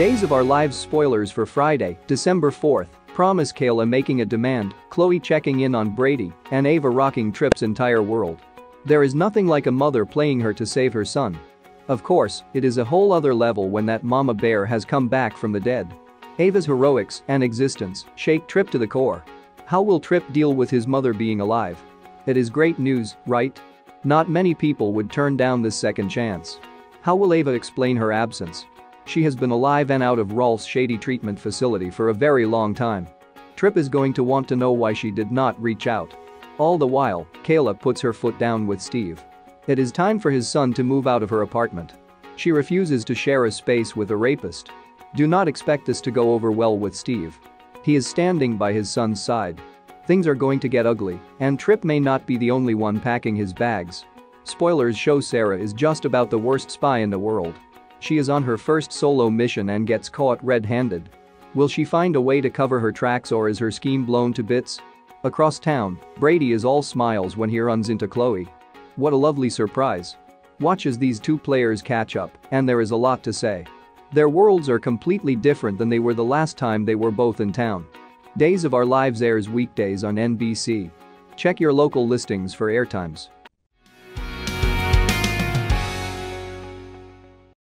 Days of Our Lives spoilers for Friday, December 4th. Promise Kayla making a demand, Chloe checking in on Brady, and Ava rocking Tripp's entire world. There is nothing like a mother playing her to save her son. Of course, it is a whole other level when that mama bear has come back from the dead. Ava's heroics and existence shake Tripp to the core. How will Tripp deal with his mother being alive? It is great news, right? Not many people would turn down this second chance. How will Ava explain her absence? She has been alive and out of Rolf's shady treatment facility for a very long time. Tripp is going to want to know why she did not reach out. All the while, Kayla puts her foot down with Steve. It is time for his son to move out of her apartment. She refuses to share a space with a rapist. Do not expect this to go over well with Steve. He is standing by his son's side. Things are going to get ugly, and Tripp may not be the only one packing his bags. Spoilers show Sarah is just about the worst spy in the world. She is on her first solo mission and gets caught red-handed. Will she find a way to cover her tracks, or is her scheme blown to bits? Across town, Brady is all smiles when he runs into Chloe. What a lovely surprise. Watch as these two players catch up, and there is a lot to say. Their worlds are completely different than they were the last time they were both in town. Days of Our Lives airs weekdays on NBC. Check your local listings for airtimes.